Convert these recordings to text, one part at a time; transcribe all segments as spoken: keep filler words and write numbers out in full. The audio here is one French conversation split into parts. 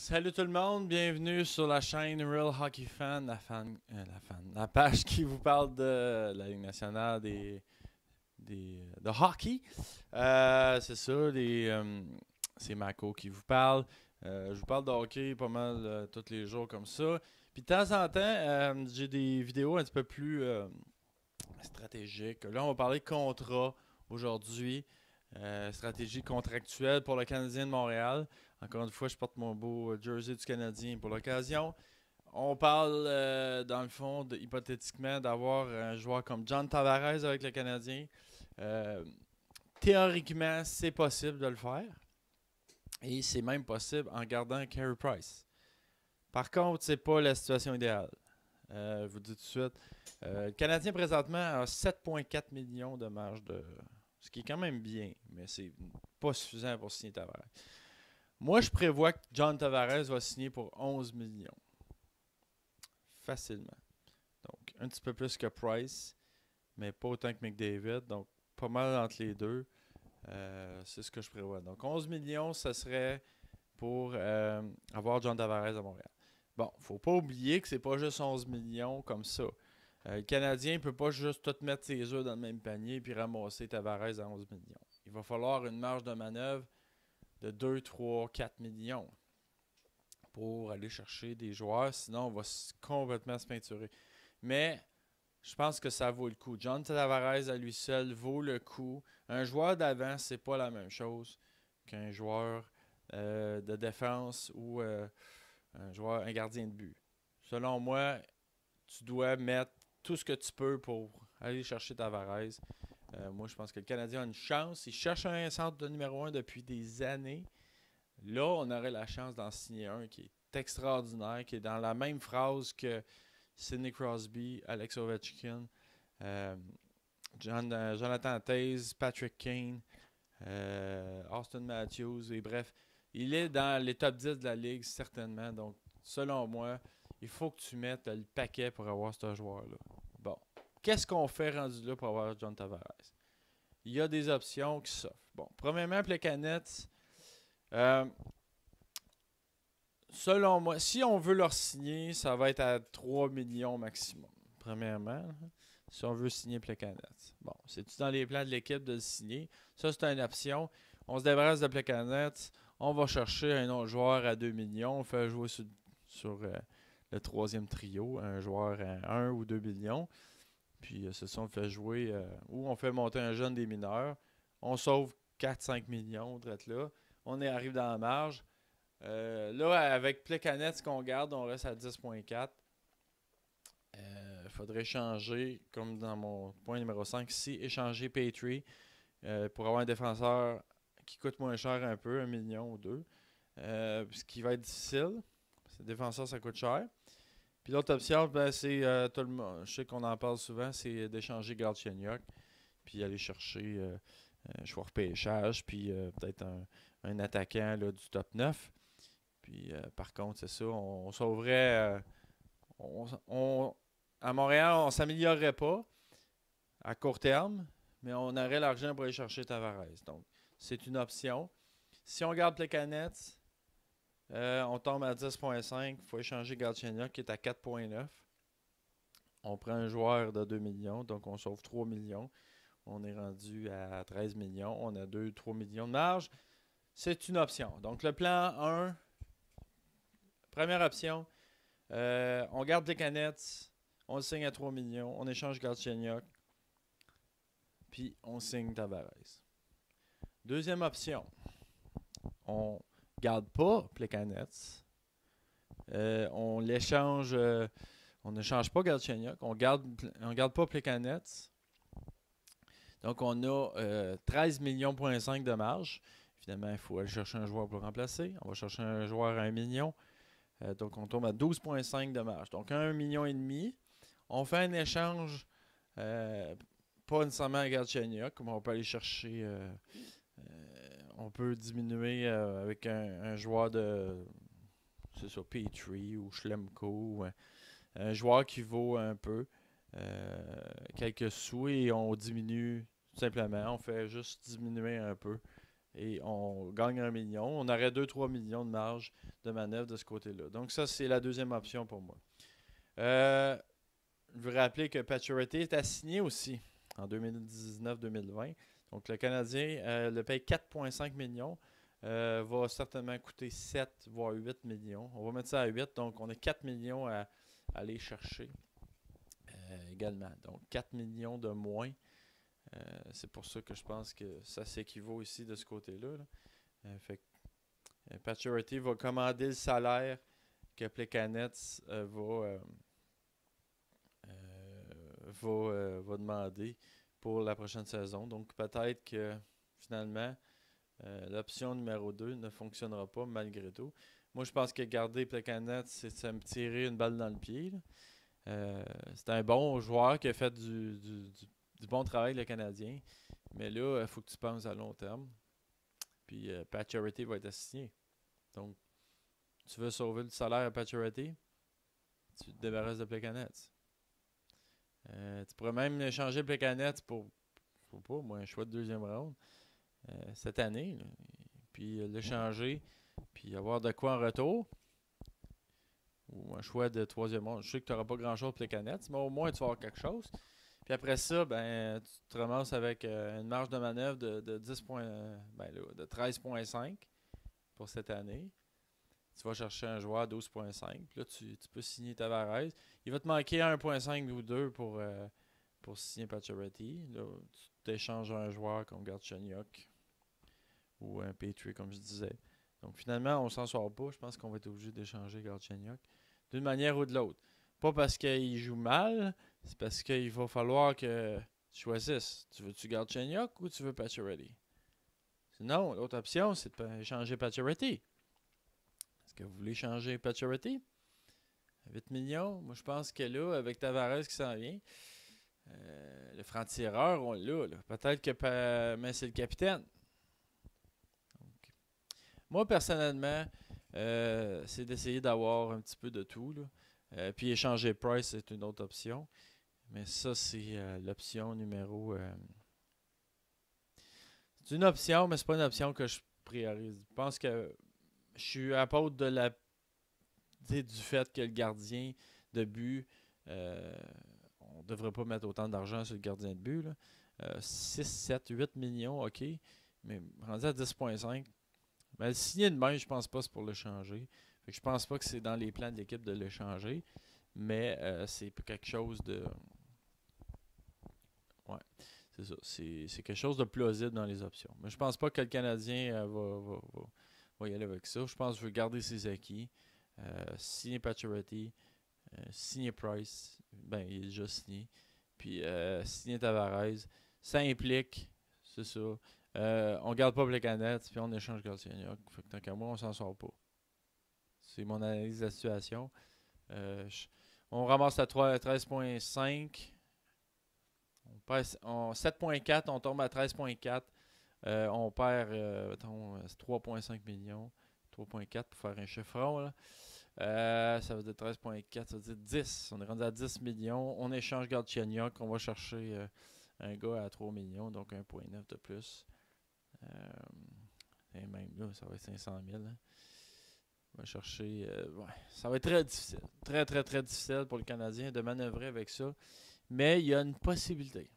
Salut tout le monde, bienvenue sur la chaîne Real Hockey Fan, la fan, euh, la fan, la page qui vous parle de la Ligue nationale des, des de hockey. Euh, c'est ça, les, euh, c'est Mako qui vous parle. Euh, je vous parle de hockey pas mal euh, tous les jours comme ça. Puis de temps en temps, euh, j'ai des vidéos un petit peu plus euh, stratégiques. Là, on va parler contrat aujourd'hui. Euh, stratégie contractuelle pour le Canadien de Montréal. Encore une fois, je porte mon beau jersey du Canadien pour l'occasion. On parle, euh, dans le fond, de, hypothétiquement, d'avoir un joueur comme John Tavares avec le Canadien. Euh, théoriquement, c'est possible de le faire. Et c'est même possible en gardant Carey Price. Par contre, c'est pas la situation idéale. Euh, je vous dis tout de suite. Euh, le Canadien, présentement, a sept virgule quatre millions de marge de... Ce qui est quand même bien, mais c'est pas suffisant pour signer Tavares. Moi, je prévois que John Tavares va signer pour onze millions. Facilement. Donc, un petit peu plus que Price, mais pas autant que McDavid. Donc, pas mal entre les deux. Euh, c'est ce que je prévois. Donc, onze millions, ça serait pour euh, avoir John Tavares à Montréal. Bon, faut pas oublier que c'est pas juste onze millions comme ça. Euh, le Canadien ne peut pas juste tout mettre ses œufs dans le même panier et ramasser Tavares à onze millions. Il va falloir une marge de manœuvre de deux, trois, quatre millions pour aller chercher des joueurs. Sinon, on va complètement se peinturer. Mais je pense que ça vaut le coup. John Tavares à lui seul vaut le coup. Un joueur d'avant, c'est pas la même chose qu'un joueur euh, de défense ou euh, un joueur, un gardien de but. Selon moi, tu dois mettre tout ce que tu peux pour aller chercher Tavares. Euh, moi, je pense que le Canadien a une chance. Il cherche un centre de numéro un depuis des années. Là, on aurait la chance d'en signer un qui est extraordinaire, qui est dans la même phrase que Sidney Crosby, Alex Ovechkin, euh, John, euh, Jonathan Toews, Patrick Kane, euh, Austin Matthews, et bref, il est dans les top dix de la ligue, certainement. Donc, selon moi, il faut que tu mettes le paquet pour avoir ce joueur-là. Bon. Qu'est-ce qu'on fait rendu là pour avoir John Tavares? Il y a des options qui s'offrent. Bon, premièrement, Plekanec, euh, selon moi, si on veut leur signer, ça va être à trois millions maximum. Premièrement, si on veut signer Plekanec. Bon, c'est-tu dans les plans de l'équipe de le signer? Ça, c'est une option. On se débarrasse de Plekanec. On va chercher un autre joueur à deux millions. On fait jouer sur, sur euh, le troisième trio, un joueur à un ou deux millions. Puis, euh, c'est ça, on fait jouer, euh, ou on fait monter un jeune des mineurs. On sauve quatre à cinq millions d'être là. On est, arrive dans la marge. Euh, là, avec Plekanec, ce qu'on garde, on reste à dix virgule quatre. Il euh, faudrait changer, comme dans mon point numéro cinq ici, échanger Petrie euh, pour avoir un défenseur qui coûte moins cher un peu, un million ou deux. Euh, ce qui va être difficile. Ces défenseurs, ça coûte cher. Puis l'autre option, ben, c'est euh, tout le monde. Je sais qu'on en parle souvent, c'est d'échanger Galchenyuk, puis aller chercher euh, un choix repêchage, puis euh, peut-être un, un attaquant là, du top neuf. Puis euh, par contre, c'est ça, on, on sauverait. Euh, on, on, à Montréal, on ne s'améliorerait pas à court terme, mais on aurait l'argent pour aller chercher Tavares. Donc, c'est une option. Si on garde Plekanec, euh, on tombe à dix virgule cinq. Il faut échanger Galchenyuk qui est à quatre virgule neuf. On prend un joueur de deux millions, donc on sauve trois millions. On est rendu à treize millions. On a deux à trois millions de marge. C'est une option. Donc, le plan un, première option, euh, on garde Plekanec, on le signe à trois millions, on échange Galchenyuk, puis on signe Tavares. Deuxième option, on garde pas Plekanec, euh, on l'échange, euh, on n'échange pas Galchenyuk, on garde, on garde pas Plekanec. Donc, on a euh, treize millions virgule cinq de marge. Évidemment, il faut aller chercher un joueur pour le remplacer. On va chercher un joueur à un million. Euh, donc, on tombe à douze virgule cinq de marge. Donc, un million et demi. On fait un échange, euh, pas nécessairement à Galchenyuk, comme on peut aller chercher. Euh, euh, on peut diminuer euh, avec un, un joueur de, c'est ça, Petrie ou Schlemko, ou un, un joueur qui vaut un peu euh, quelques sous et on diminue tout simplement. On fait juste diminuer un peu et on gagne un million. On aurait deux à trois millions de marge de manœuvre de ce côté-là. Donc ça, c'est la deuxième option pour moi. Euh, je veux rappeler que Pacioretty est assigné aussi en deux mille dix-neuf deux mille vingt. Donc le Canadien euh, le paye quatre virgule cinq millions. Euh, va certainement coûter sept voire huit millions. On va mettre ça à huit, donc on a quatre millions à, à aller chercher euh, également. Donc quatre millions de moins. Euh, c'est pour ça que je pense que ça s'équivaut ici de ce côté-là. Là. Euh, fait euh, Pacioretty va commander le salaire que Plekanec euh, va, euh, euh, va, euh, va demander pour la prochaine saison. Donc peut-être que finalement Euh, l'option numéro deux ne fonctionnera pas malgré tout. Moi, je pense que garder Plekanec, c'est de me tirer une balle dans le pied. Euh, c'est un bon joueur qui a fait du, du, du, du bon travail, le Canadien. Mais là, il faut que tu penses à long terme. Puis euh, Pacioretty va être assigné. Donc, tu veux sauver le salaire à Pacioretty, tu te débarrasses de Plekanec. Euh, tu pourrais même échanger Plekanec pour, pour pas, moi, un choix de deuxième round. Euh, cette année, là. Puis euh, l'échanger, puis avoir de quoi en retour, ou un choix de troisième monde. Je sais que tu n'auras pas grand-chose pour les canettes, mais au moins tu vas avoir quelque chose. Puis après ça, ben tu te ramasses avec euh, une marge de manœuvre de, de dix points, ben là, de treize virgule cinq pour cette année. Tu vas chercher un joueur à douze virgule cinq. Puis là, tu, tu peux signer Tavares. Il va te manquer un virgule cinq ou deux pour, euh, pour signer Pacioretty. Là, tu t'échanges un joueur comme Galchenyuk ou un Petrie, comme je disais. Donc finalement, on s'en sort pas. Je pense qu'on va être obligé d'échanger Galchenyuk d'une manière ou de l'autre. Pas parce qu'il joue mal, c'est parce qu'il va falloir que tu choisisses. Tu veux-tu Galchenyuk ou tu veux Pacioretty? Sinon, l'autre option, c'est d'échanger Pacioretty. Est-ce que vous voulez changer Pacioretty? huit millions. Moi, je pense que là, avec Tavares qui s'en vient, euh, le franc-tireur, on l'a. Là. Peut-être que pa... mais c'est le capitaine. Moi, personnellement, euh, c'est d'essayer d'avoir un petit peu de tout. Là. Euh, puis échanger Price, c'est une autre option. Mais ça, c'est euh, l'option numéro... Euh... C'est une option, mais c'est pas une option que je priorise. Je pense que je suis à part de la... du fait que le gardien de but... Euh, on devrait pas mettre autant d'argent sur le gardien de but. Là. Euh, six, sept, huit millions, ok. Mais rendu à dix virgule cinq... Mais le signer de même, je pense pas que c'est pour le changer. Fait que je pense pas que c'est dans les plans de l'équipe de le changer. Mais euh, c'est quelque chose de. Ouais, c'est ça. C'est, c'est quelque chose de plausible dans les options. Mais je pense pas que le Canadien euh, va, va, va, va y aller avec ça. Je pense qu'il veut garder ses acquis. Euh, signer Pacioretty, euh, signer Price. Ben, il est déjà signé. Puis euh, signer Tavares. Ça implique, c'est ça. Euh, on garde pas Plekanec, puis on échange Galchenyuk. Fait que tant qu'à moi, on s'en sort pas. C'est mon analyse de la situation. Euh, je, on ramasse à treize virgule cinq. On perd, on, sept virgule quatre, on tombe à treize virgule quatre. Euh, on perd euh, trois virgule cinq millions. trois virgule quatre pour faire un chiffron. Là. Euh, ça veut dire treize virgule quatre, ça veut dire dix. On est rendu à dix millions. On échange Galchenyuk. On va chercher euh, un gars à trois millions, donc un virgule neuf de plus. Euh, et même là, ça va être cinq cent mille. Hein. On va chercher. Euh, ouais, ça va être très difficile. Très, très, très difficile pour le Canadien de manœuvrer avec ça. Mais il y a une possibilité.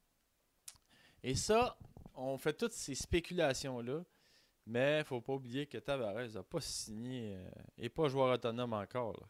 Et ça, on fait toutes ces spéculations-là. Mais il ne faut pas oublier que Tavares n'a pas signé euh, et pas joueur autonome encore. Là.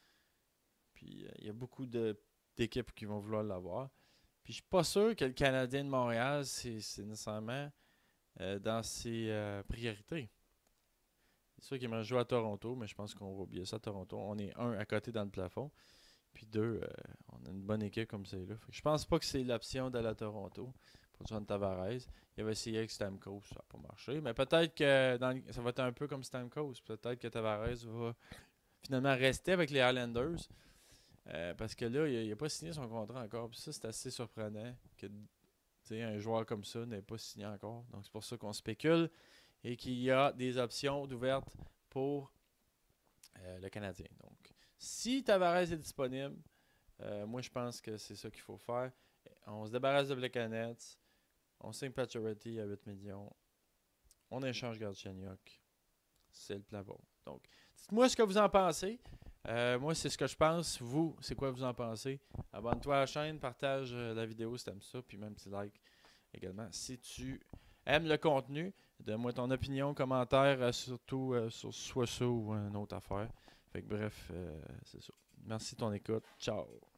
Puis il euh, y a beaucoup de, d'équipes qui vont vouloir l'avoir. Puis je suis pas sûr que le Canadien de Montréal, c'est, c'est nécessairement. Euh, dans ses euh, priorités. C'est sûr qu'il aimerait jouer à Toronto, mais je pense qu'on va oublier ça à Toronto. On est un à côté dans le plafond. Puis deux, euh, on a une bonne équipe comme c'est là. Je pense pas que c'est l'option d'aller à Toronto pour John Tavares. Il avait essayé avec Stamkos, ça n'a pas marché. Mais peut-être que dans le, ça va être un peu comme Stamkos. Peut-être que Tavares va finalement rester avec les Islanders. Euh, parce que là, il n'a pas signé son contrat encore. Puis ça, c'est assez surprenant que T'sais, un joueur comme ça n'est pas signé encore. Donc, c'est pour ça qu'on spécule et qu'il y a des options ouvertes pour euh, le Canadien. Donc, si Tavares est disponible, euh, moi, je pense que c'est ça qu'il faut faire. On se débarrasse de Plekanec. On signe Pacioretty à huit millions. on échange Galchenyuk. C'est le plan. Donc, dites-moi ce que vous en pensez. Euh, moi, c'est ce que je pense. Vous, c'est quoi vous en pensez? Abonne-toi à la chaîne, partage euh, la vidéo si tu aimes ça, puis même petit like également. Si tu aimes le contenu, donne-moi ton opinion, commentaire, euh, surtout euh, sur soit ça ou une autre affaire. Fait que bref, euh, c'est ça. Merci de ton écoute. Ciao!